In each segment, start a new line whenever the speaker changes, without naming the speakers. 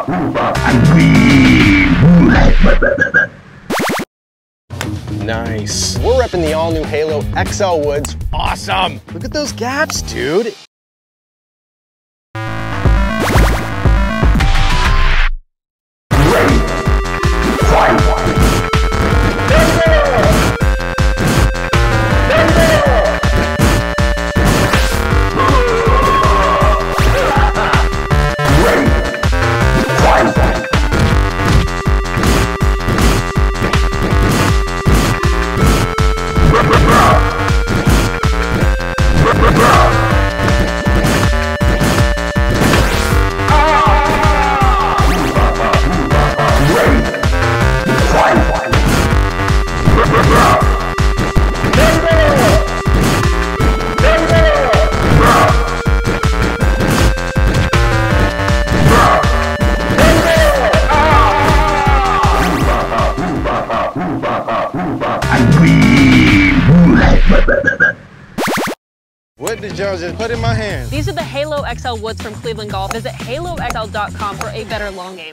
Nice. We're repping the all-new Halo XL Woods. Awesome. Look at those gaps, dude.
What did y'all just put in my hand?
These are the Halo XL Woods from Cleveland Golf. Visit haloxl.com for a better long game.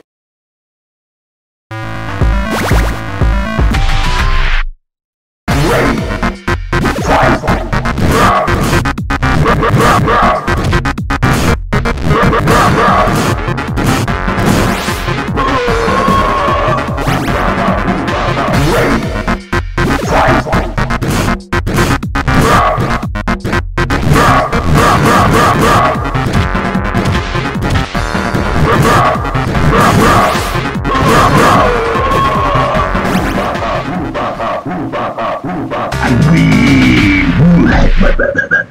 And we